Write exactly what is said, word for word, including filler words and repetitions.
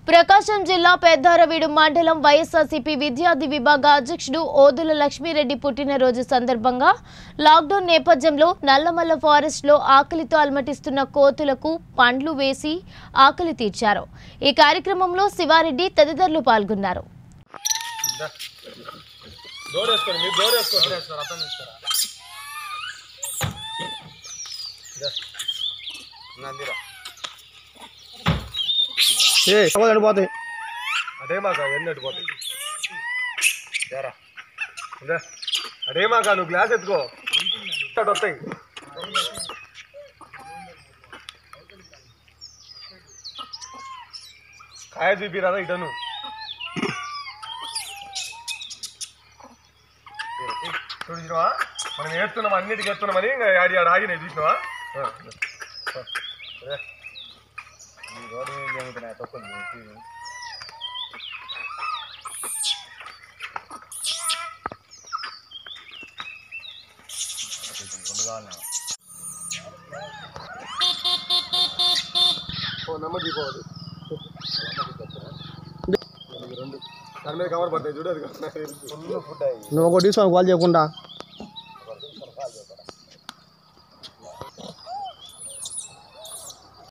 ప్రకాశం జిల్లా పెద్దారవీడు మండలం వైఎస్ఆర్సీపీ విద్యార్థి విభాగ అధ్యక్షుడు ఓదుల లక్ష్మీరెడ్డి పుట్టినరోజు సందర్భంగా లాక్డౌన్ నేపథ్యంలో నల్లమల్ల ఫారెస్ట్ లో ఆకలితో అలమటిస్తున్న కోతులకు పండ్లు వేసి ఆకలి తీర్చారు। ఈ కార్యక్రమంలో శివారెడ్డి తదితరులు పాల్గొన్నారు। అదే మాక ఎన్ని అడిపోతాయి అదే మాక నువ్వు గ్లాస్ ఎత్తుకో వస్తాయి కాయ చూపిరాదా ఇటను చూసినావా మనం ఏడుతున్నాం అన్నిటికి ఎత్తున్నామని ఇంకా ఆడి ఆడ ఆగినాయి చూసినావా రోడ్డు మీద జరుగుతున్నాయి తక్కువ నెమ్మది పోవాలి రెండు దాని మీద కవర్ పడతాయి చూడదు నువ్వు ఒకటి తీసుకో వాళ్ళు చేయకుండా